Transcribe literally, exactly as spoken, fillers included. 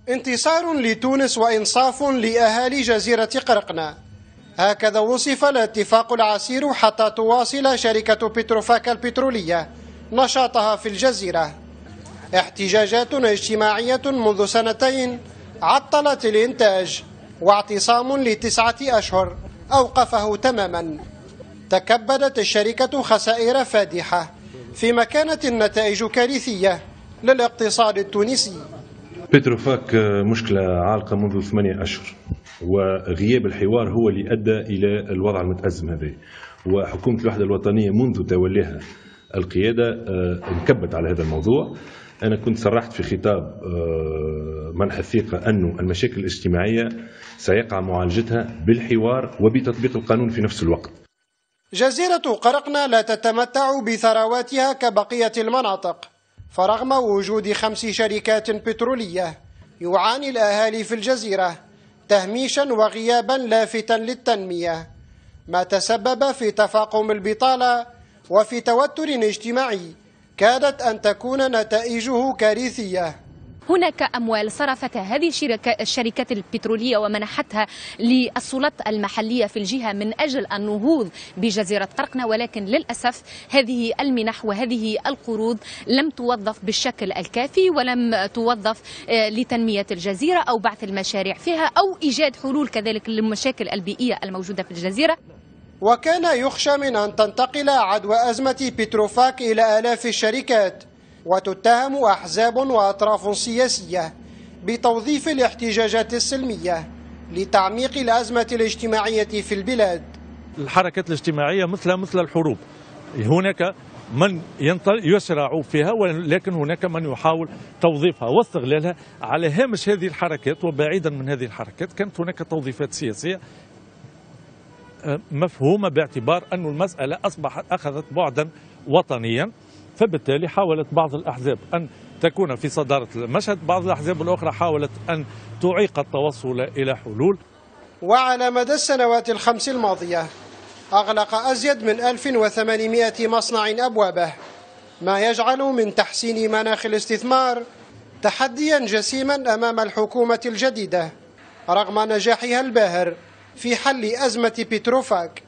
انتصار لتونس وإنصاف لأهالي جزيرة قرقنة، هكذا وصف الاتفاق العسير حتى تواصل شركة بتروفاك البترولية نشاطها في الجزيرة. احتجاجات اجتماعية منذ سنتين عطلت الإنتاج، واعتصام لتسعة أشهر أوقفه تماما. تكبدت الشركة خسائر فادحة، فيما كانت النتائج كارثية للاقتصاد التونسي. بتروفاك مشكلة عالقة منذ ثمانية أشهر، وغياب الحوار هو اللي أدى إلى الوضع المتأزم هذا. وحكومة الوحدة الوطنية منذ توليها القيادة انكبت على هذا الموضوع. أنا كنت صرحت في خطاب منح الثقة أن المشاكل الاجتماعية سيقع معالجتها بالحوار وبتطبيق القانون في نفس الوقت. جزيرة قرقنة لا تتمتع بثرواتها كبقية المناطق، فرغم وجود خمس شركات بترولية يعاني الأهالي في الجزيرة تهميشا وغيابا لافتا للتنمية، ما تسبب في تفاقم البطالة وفي توتر اجتماعي كادت أن تكون نتائجه كارثية. هناك أموال صرفتها هذه الشركات البترولية ومنحتها للسلطات المحلية في الجهة من أجل النهوض بجزيرة قرقنة، ولكن للأسف هذه المنح وهذه القروض لم توظف بالشكل الكافي، ولم توظف لتنمية الجزيرة أو بعث المشاريع فيها أو إيجاد حلول كذلك للمشاكل البيئية الموجودة في الجزيرة. وكان يخشى من أن تنتقل عدوى أزمة بتروفاك إلى آلاف الشركات، وتتهم أحزاب وأطراف سياسية بتوظيف الاحتجاجات السلمية لتعميق الأزمة الاجتماعية في البلاد. الحركات الاجتماعية مثل مثل الحروب، هناك من يسرع فيها، ولكن هناك من يحاول توظيفها واستغلالها على هامش هذه الحركات. وبعيدا من هذه الحركات كانت هناك توظيفات سياسية مفهومة باعتبار أن المسألة أصبحت أخذت بعدا وطنيا، فبالتالي حاولت بعض الأحزاب أن تكون في صدارة المشهد، بعض الأحزاب الأخرى حاولت أن تعيق التوصل إلى حلول. وعلى مدى السنوات الخمس الماضية أغلق أزيد من ألف وثمانمائة مصنع أبوابه، ما يجعل من تحسين مناخ الاستثمار تحديا جسيما أمام الحكومة الجديدة رغم نجاحها الباهر في حل أزمة بتروفاك.